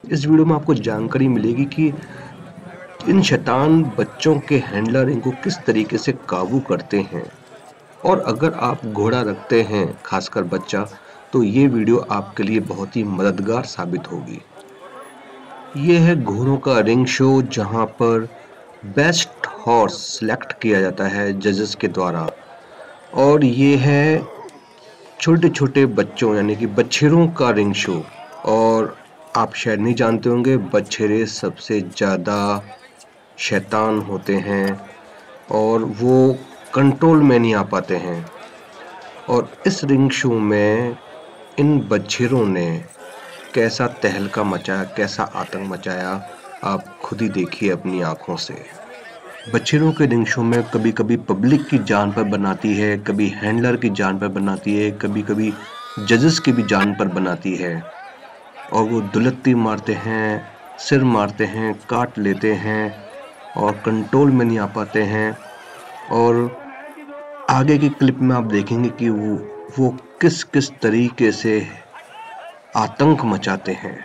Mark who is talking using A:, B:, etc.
A: इस वीडियो में आपको जानकारी मिलेगी कि इन शैतान बच्चों के हैंडलर इनको किस तरीके से काबू करते हैं। और अगर आप घोड़ा रखते हैं, खासकर बच्चा, तो ये वीडियो आपके लिए बहुत ही मददगार साबित होगी। ये है घोड़ों का रिंग शो, जहां पर बेस्ट हॉर्स सेलेक्ट किया जाता है जजेस के द्वारा। और ये है छोटे छोटे बच्चों यानी कि बछेरों का रिंग शो। और आप शायद नहीं जानते होंगे, बछेरे सबसे ज़्यादा शैतान होते हैं और वो कंट्रोल में नहीं आ पाते हैं। और इस रिंग शो में इन बछेरों ने कैसा तहलका मचाया, कैसा आतंक मचाया, आप खुद ही देखिए अपनी आंखों से। बछेरों के रिंग शो में कभी कभी पब्लिक की जान पर बनाती है, कभी हैंडलर की जान पर बनाती है, कभी कभी जजेस की भी जान पर बनाती है। और वो दुलत्ती मारते हैं, सिर मारते हैं, काट लेते हैं और कंट्रोल में नहीं आ पाते हैं। और आगे की क्लिप में आप देखेंगे कि वो किस किस तरीके से आतंक मचाते हैं।